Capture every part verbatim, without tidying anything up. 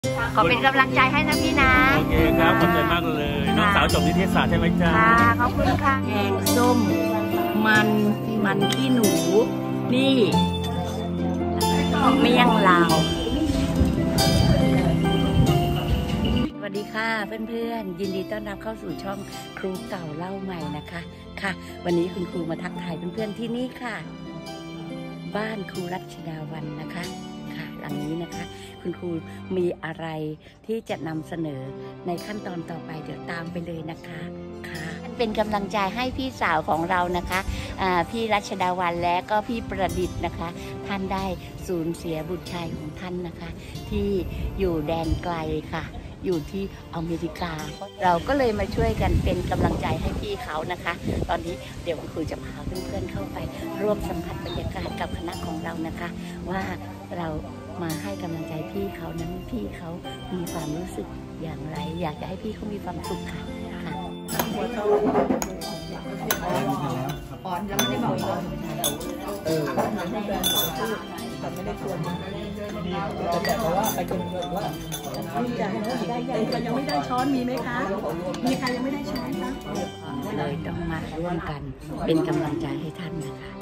ขอเป็นกำลังใจให้นะพี่นะโอเคครับขอบใจมากเลยน้องสาวจบนิเทศศาสตร์ใช่ไหมจ๊ะค่ะขอบคุณค่ะแกงส้มมันมันขี้หนูนี่เมี่ยงลาวสวัสดีค่ะเพื่อนๆยินดีต้อนรับเข้าสู่ช่องครูเก่าเล่าใหม่นะคะค่ะวันนี้คุณครูมาทักทายเพื่อนๆที่นี่ค่ะบ้านครูรัชดาวันนะคะค่ะหลังนี้นะคะคุณครูมีอะไรที่จะนำเสนอในขั้นตอนต่อไปเดี๋ยวตามไปเลยนะคะค่ะเป็นกำลังใจให้พี่สาวของเรานะคะพี่รัชดาวันและก็พี่ประดิษฐ์นะคะท่านได้สูญเสียบุตรชายของท่านนะคะที่อยู่แดนไกลค่ะอยู่ที่อเมริกาเราก็เลยมาช่วยกันเป็นกำลังใจให้พี่เขานะคะตอนนี้เดี๋ยวคุณครูจะพาเพื่อนๆเข้าไปร่วมสัมผัสบรรยากาศกับคณะของเรานะคะว่าเรามาให้กำลังใจพี่เขานั้นพี่เขามีความรู้สึกอย่างไรอยากจะให้พี่เขามีความสุขค่ะค่ะอ่อนยังไม่ได้บอกเออแต่ไม่ได้ชวนแต่แต่ว่าไปจนเกิดว่าจะได้ยังไม่ได้ช้อนมีไหมคะมีใครยังไม่ได้ช้อนคะเลยต้องมาร่วมกันเป็นกำลังใจให้ท่านนะคะ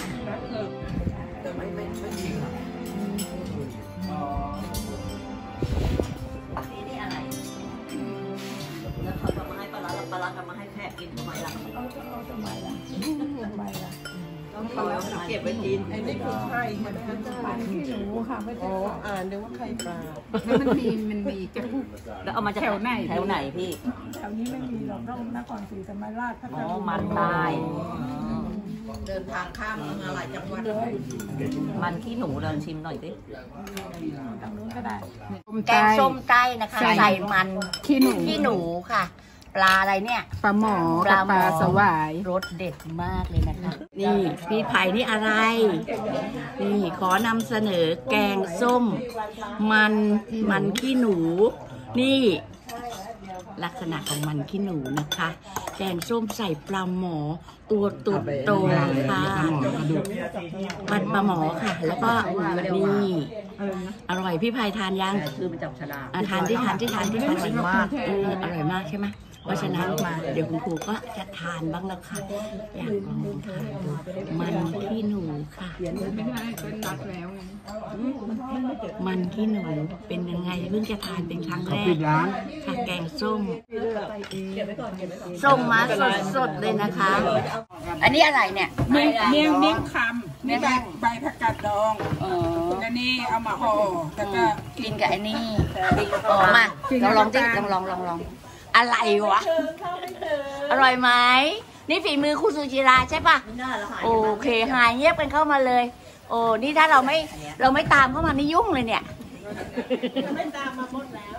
นี่อะไรแล้วเขาจะมาให้ปลาปลาปลาจะมาให้แพะกินทำไมล่ะเอาทำไมล่ะทำไมล่ะต้องปลาเก็บไว้กินไอ้นี่คือไข่ใช่ไหมคะปลาขี้หนูค่ะไม่ใช่อ่านดูว่าไข่ปลามันมีมันมีจะพูดแล้วเอามาจากแถวไหนแถวไหนพี่แถวนี้ไม่มีหรอกต้องนครศรีธรรมราชพัทลุงมันตายเดินทางข้ามมาหลายจังหวัดมันขี้หนูเดินชิมหน่อยสิทางนู้นก็ได้แกงส้มใต้นะคะใส่มันขี้หนูขี้หนูค่ะปลาอะไรเนี่ยปลาหมอปลาปลาสวายรสเด็ดมากเลยนะคะนี่พี่ไผ่นี่อะไรนี่ขอนำเสนอแกงส้มมันมันขี้หนูนี่ลักษณะของมันขี้หนูนะคะแกงส้มใส่ปลาหมอตัวตัวโตค่ะมันปลาหมอค่ะแล้วก็นี่อร่อยพี่ไผ่ทานยังคือมาจากชลาทานที่ทานที่ทานที่ทานอร่อยมากอร่อยมากใช่ไหมเพราะฉะนั้นมาเดี๋ยวคุณครูก็จะทานบ้างแล้วค่ะอยากลองทานดูมันขี้หนูค่ะไม่ได้เป็นนัดแล้วไงมันขี้หนูเป็นยังไงเพิ่งจะทานเป็นครั้งแรกค่ะแกงส้มส้มมาสดๆเลยนะคะอันนี้อะไรเนี่ยเมี่ยงเมี่ยงเมี่ยงคำนี่ใบใบผักกาดดองอันนี้เอามาห่อแล้วก็กินกับไอ้นี่อ๋อมาเราลองจิลองลองลองลองอะไรวะอร่อยไหมนี่ฝีมือครูสุจิราใช่ปะโอเคหายเงียบกันเข้ามาเลยโอ้นี่ถ้าเราไม่เราไม่ตามเข้ามานี่ยุ่งเลยเนี่ยไม่ตามมาหมดแล้ว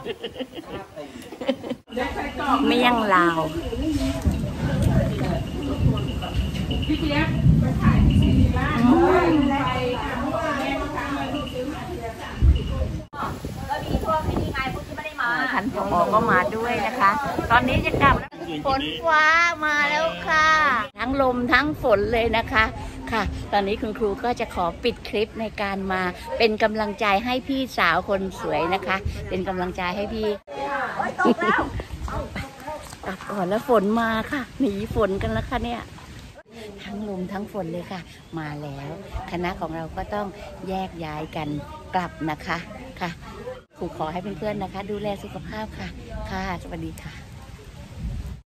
เมี่ยงลาวพี่เจี๊ยบไปถ่ายที่ศิริราชก็มีพวกนี้ไงพวกที่ไม่ได้มาท่านผอก็มาด้วยนะคะตอนนี้จะกลับฝนฟ้ามาแล้วค่ะทั้งลมทั้งฝนเลยนะคะค่ะตอนนี้คุณครูก็จะขอปิดคลิปในการมาเป็นกำลังใจให้พี่สาวคนสวยนะคะเป็นกำลังใจให้พี่กลับก่อนแล้วฝนมาค่ะหนีฝนกันแล้วค่ะเนี่ยทั้งลมทั้งฝนเลยค่ะมาแล้วคณะของเราก็ต้องแยกย้ายกันกลับนะคะค่ะครูขอให้เพื่อนๆนะคะดูแลสุขภาพค่ะค่ะสวัสดีค่ะ